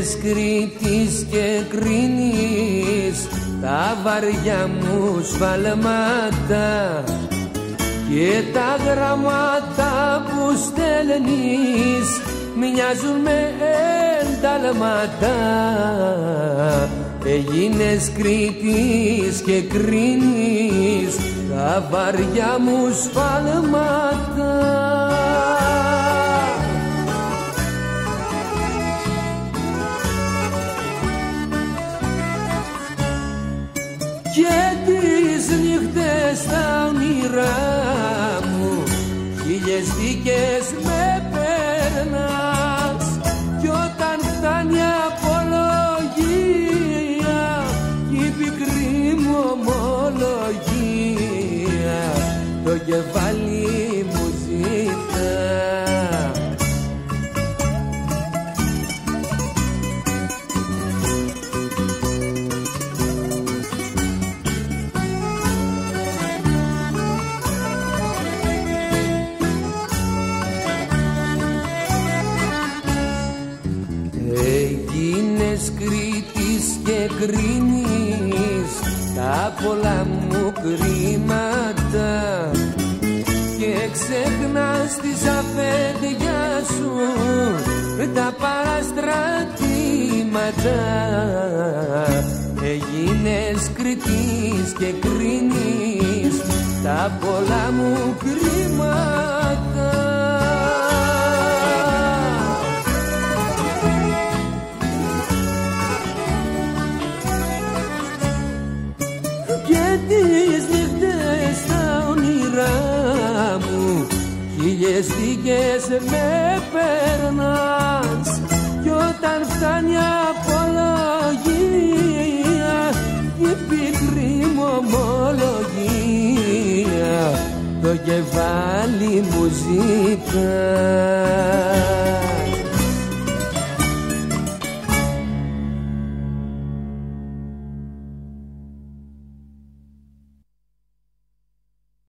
γίνες Κρήτης και κρίνεις τα βαριά μου σφαλμάτα και τα γραμμάτα που στέλνεις μοιάζουν με εντάλματα. Έγινες Κρήτης και κρίνεις τα βαριά μου σφαλμάτα. Και τις νύχτες στα όνειρά μου χίλιες δίκες με περνάς κι όταν φτάνει η απολογία κι η πικρή μου ομολογία το κεφάλι μου ζητά. Έγινες Κρήτης και κρίνεις τα πολλά μου κρίματα και ξεχνάς τις αφέντια σου τα παραστρατήματα. Έγινες Κρήτης και κρίνεις τα πολλά μου κρίματα. Τις νύχτες στα όνειρά μου χίλιες δίκες με περνάς κι όταν φτάνει η απολογία η πικρή μου ομολογία το κεφάλι μου ζητά.